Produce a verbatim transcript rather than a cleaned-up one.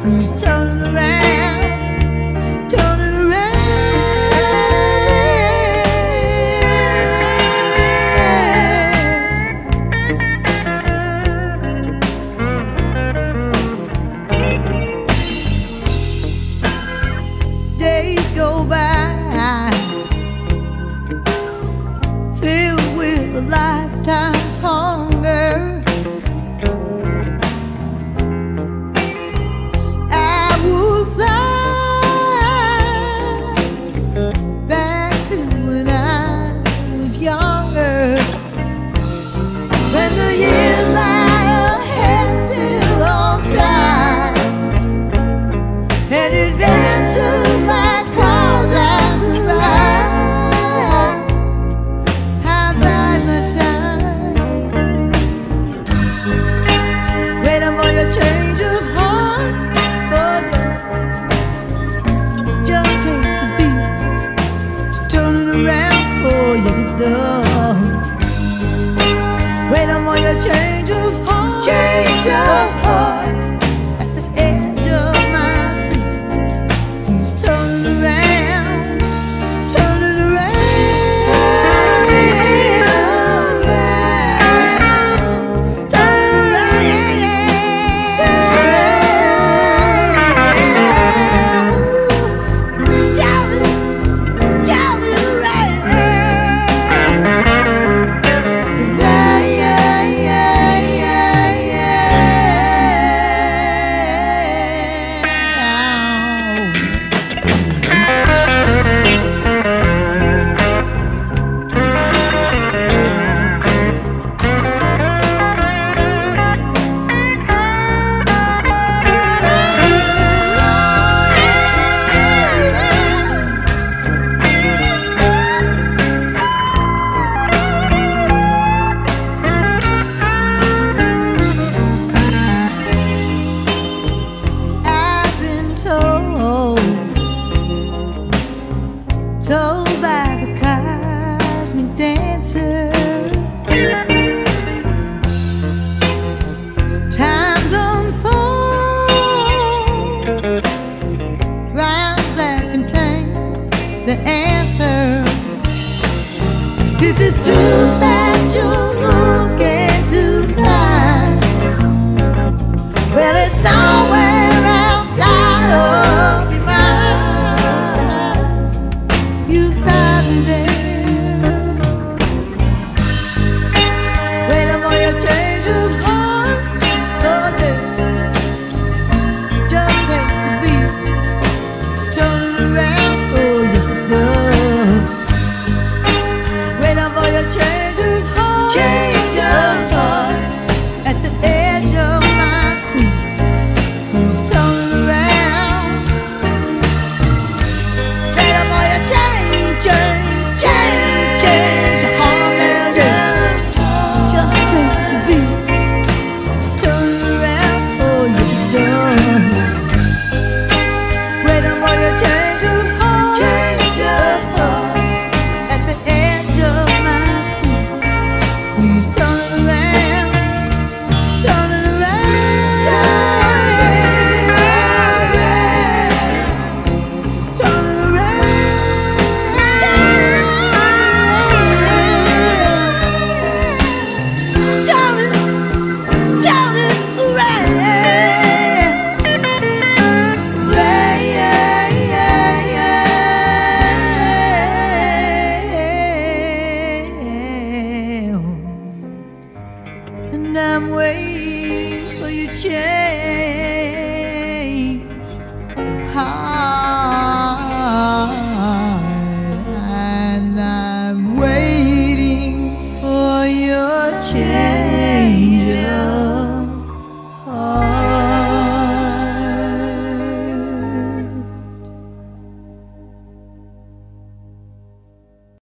who's turning around, turning around. Days go by, filled with a lifetime's hunger. I would fly back to when I was younger, when the years lie ahead still on time, and adventures like cars and the ride. I bide my time, waiting for the change of heart. Oh yeah, just takes a beat to turn it around. Oh yes it does. Waiting for the change of heart, change of heart. At the edge of my seat, he's turning around, turning around, turning around, yeah, yeah. Turning, turning around, yeah, yeah, yeah, yeah, I've been told, told by the cosmic dancer, times unfold, rhymes that contain the answer. If it's true that you're looking to find, well, it's nowhere outside of your mind. You find me there, waiting for your change of heart. Oh yeah, just takes a beat, turn it around. Oh yes it does. Waiting for your change of heart, change of heart. At the edge of my seat, who's turning around, waiting for your change, change, change, change your heart, yeah. Just takes a beat to turn around. Oh yes it does. Waiting for your change of heart, change of heart. At the edge of my seat, he's turning around, turning around, turning around, turning, turning around. Yeah, yeah, yeah, yeah. And I'm waiting for your change.